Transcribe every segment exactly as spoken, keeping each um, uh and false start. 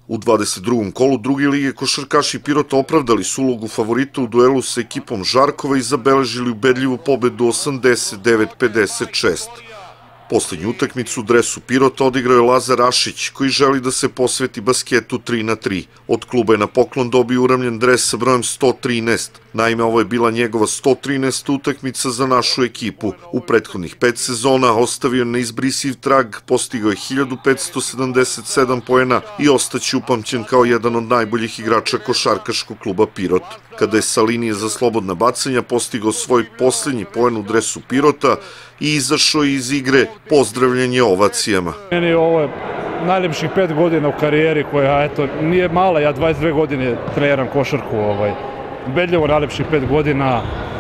U dvadeset drugom kolu druge lige košarkaši Pirota opravdali su ulogu favorita u duelu sa ekipom Žarkova i zabeležili ubedljivu pobedu osamdeset devet pedeset šest. Poslednju utakmicu u dresu Pirota odigrao je Lazar Rašić, koji želi da se posveti basketu tri na tri. Od kluba je na poklon dobio uramljen dres sa brojem sto trinaest. Naime, ovo je bila njegova sto trinaesta utakmica za našu ekipu. U prethodnih pet sezona ostavio je neizbrisiv trag, postigao je hiljadu petsto sedamdeset sedam poena i ostaće upamćen kao jedan od najboljih igrača košarkaškog kluba Pirot. Kada je sa linije za slobodna bacanja postigao svoj poslednji poen u dresu Pirota i izašao iz igre, pozdravljen je ovacijama. Meni ovo je najlepših pet godina u karijeri koja, eto, nije mala, ja dvadeset dve godine treniram košarku, ovaj, ubedljivo najlepših pet godina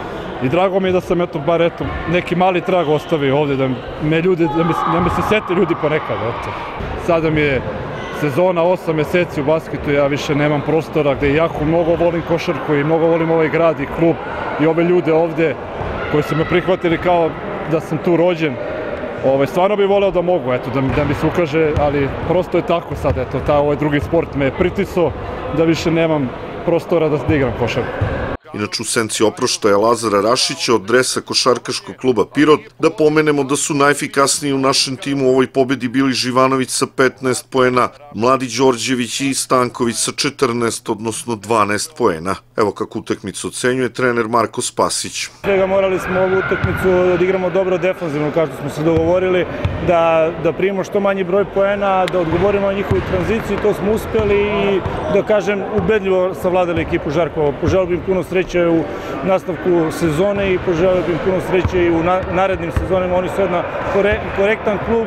i drago mi je da sam, eto, bar, eto, neki mali trag ostavio ovde, da me ljudi, da me, da me se sete ljudi ponekad, eto. Sada mi je sezona osam meseci u basketu, ja više nemam prostora, gde jako mnogo volim košarku i mnogo volim ovaj grad i klub i ove ljude ovde koji su me prihvatili kao da sam tu rođen. Ove, stvarno bih voleo da mogu, eto, da, da mi se ukaže, ali prosto je tako sad, eto, ta, ovaj drugi sport me je pritisao da više nemam prostora da igram košarku. Inače, u senci oproštaja Lazara Rašića od dresa košarkaškog kluba Pirot, da pomenemo da su najefikasniji u našem timu u ovoj pobedi bili Živanović sa petnaest poena, Mladi Đorđević i Stanković sa četrnaest, odnosno dvanaest poena. Evo kako utakmicu ocenjuje trener Marko Spasić. Svega morali smo ovu utakmicu da odigramo dobro defanzivno, kao što smo se dogovorili, da, da primimo što manji broj poena, da odgovorimo na njihovu tranziciju, to smo uspeli i da kažem ubedljivo savladali ekipu Žarkova. Poželio bih puno sreće u nastavku sezone i poželio bih puno sreće i u narednim sezonama. Oni su jedan korektan klub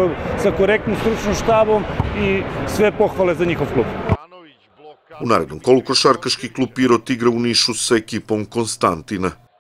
sa korektnim stručnom štabom i sve pohvale za njihov klub. U narednom kolu košarkaški klub Pirot igra u Nišu sa ekipom Konstantina.